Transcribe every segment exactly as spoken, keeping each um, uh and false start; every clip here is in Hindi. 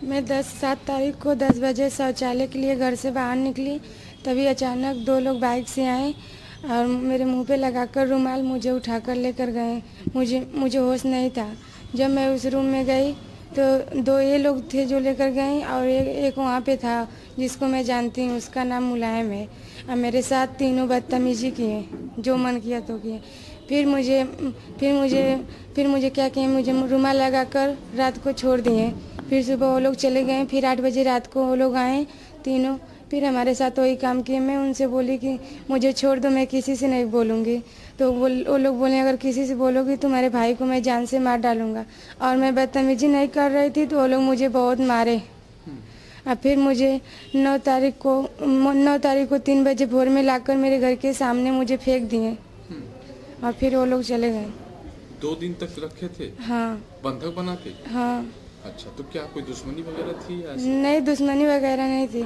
मैं दस सात तारीख को दस बजे शौचालय के लिए घर से बाहर निकली, तभी अचानक दो लोग बाइक से आए और मेरे मुंह पे लगाकर रुमाल मुझे उठाकर लेकर गए। मुझे मुझे होश नहीं था। जब मैं उस रूम में गई तो दो ये लोग थे जो लेकर गए और एक एक वहाँ पे था जिसको मैं जानती हूँ, उसका नाम मुलायम है। और मेरे साथ तीनों बदतमीजी किए, जो मन किया तो किए। फिर मुझे फिर मुझे फिर मुझे क्या किए, मुझे रुमाल लगाकर रात को छोड़ दिए। फिर सुबह वो लोग चले गए। फिर आठ बजे रात को वो लोग आए तीनों, फिर हमारे साथ वही काम किए। मैं उनसे बोली कि मुझे छोड़ दो, मैं किसी से नहीं बोलूँगी। तो वो वो लोग बोले अगर किसी से बोलोगी तो तुम्हारे भाई को मैं जान से मार डालूँगा। और मैं बदतमीजी नहीं कर रही थी तो वो लोग मुझे बहुत मारे। और फिर मुझे नौ तारीख को नौ तारीख को तीन बजे भोर में लाकर मेरे घर के सामने मुझे फेंक दिए और फिर वो लोग चले गए। दो दिन तक रखे थे? हाँ। बंधक बना के? हाँ। अच्छा, तो क्या कोई दुश्मनी वगैरह थी या? नहीं, दुश्मनी वगैरह नहीं थी।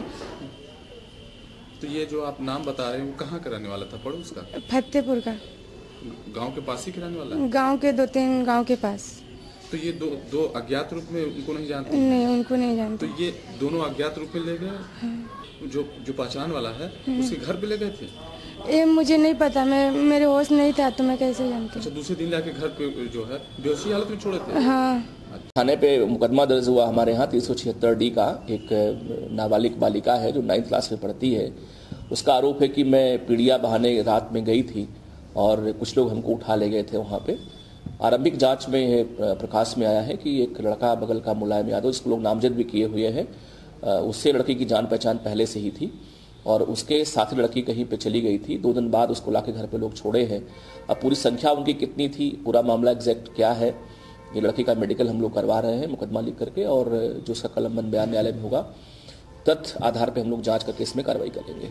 तो ये जो आप नाम बता रहे हैं वो कहाँ का रहने वाला था, पड़ोस का? फतेहपुर का। गांव के पास ही के रहने वाला है? गांव के दो तीन गांव के पास। तो ये दो दो अज्ञात रूप में उनको नहीं जानते? नहीं, उनको नहीं जानते। तो ये दोनों अज्ञात रूप में ले गए? हाँ। जो जो पहचान वाला है उसके घर पे ले गए थे? ये मुझे नहीं पता, मैं मेरे होश नहीं था तो मैं कैसे जानती। अच्छा, दूसरे दिन लाके घर पे जो है बेहोशी हालत में छोड़े थे? हाँ। थाने पे मुकदमा दर्ज हुआ हमारे यहाँ तीन सौ छिहत्तर डी का। एक नाबालिग बालिका है जो नाइन्थ क्लास में पढ़ती है। उसका आरोप है कि मैं पीड़िया बहाने रात में गई थी और कुछ लोग हमको उठा ले गए थे वहाँ पे। आरंभिक जांच में प्रकाश में आया है कि एक लड़का बगल का मुलायम यादव, जिसको लोग नामजद भी किए हुए हैं, उससे लड़की की जान पहचान पहले से ही थी और उसके साथ लड़की कहीं पे चली गई थी। दो दिन बाद उसको लाके घर पे लोग छोड़े हैं। अब पूरी संख्या उनकी कितनी थी, पूरा मामला एग्जैक्ट क्या है, ये लड़की का मेडिकल हम लोग करवा रहे हैं मुकदमा लिख करके, और जो उसका कलमबंद बयान न्यायालय में होगा तथ्य आधार पे हम लोग जांच करके इसमें कार्रवाई करेंगे।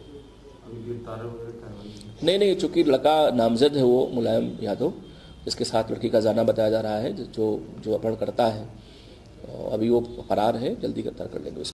नहीं नहीं, चूंकि लड़का नामजद है वो मुलायम यादव, इसके साथ लड़की का जाना बताया जा रहा है, जो जो अपहरण करता है, अभी वो फरार है, जल्दी गिरफ्तार कर लेंगे उसको।